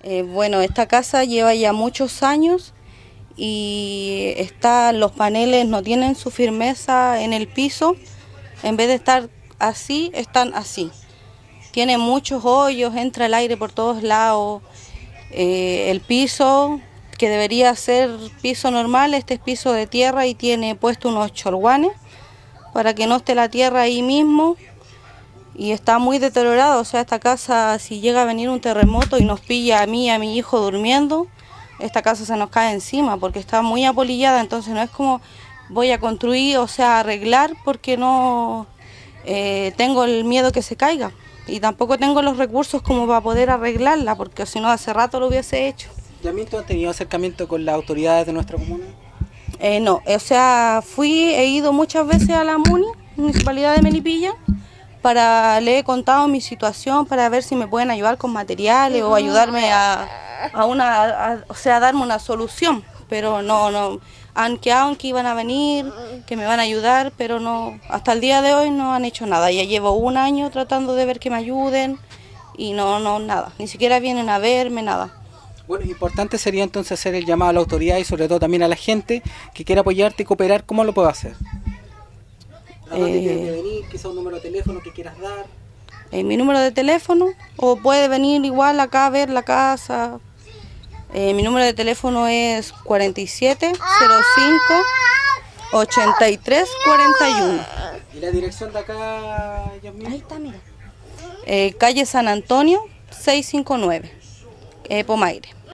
Bueno, esta casa lleva ya muchos años y los paneles no tienen su firmeza en el piso, en vez de estar así, están así. Tiene muchos hoyos, entra el aire por todos lados. El piso, que debería ser piso normal, este es piso de tierra y tiene puesto unos chorguanes para que no esté la tierra ahí mismo. Y está muy deteriorado, o sea, esta casa, si llega a venir un terremoto y nos pilla a mí y a mi hijo durmiendo, esta casa se nos cae encima porque está muy apolillada, entonces no es como voy a construir, o sea, arreglar porque no tengo el miedo que se caiga y tampoco tengo los recursos como para poder arreglarla, porque si no hace rato lo hubiese hecho. ¿Tú has tenido acercamiento con las autoridades de nuestra comuna? No, o sea, he ido muchas veces a la Municipalidad de Melipilla, le he contado mi situación para ver si me pueden ayudar con materiales o ayudarme o sea, darme una solución, pero no, han quedado en que iban a venir, que me van a ayudar, pero no, hasta el día de hoy no han hecho nada. Ya llevo un año tratando de ver que me ayuden y no, nada, ni siquiera vienen a verme, nada. Bueno, importante sería entonces hacer el llamado a la autoridad y sobre todo también a la gente que quiera apoyarte y cooperar. ¿Cómo lo puedo hacer? ¿A dónde tienes que venir? ¿Quizá un número de teléfono que quieras dar? Mi número de teléfono, o puede venir igual acá a ver la casa. Mi número de teléfono es 4705-8341. ¿Y la dirección de acá, Yasmín? Ahí está, mira. Calle San Antonio, 659, Pomaire.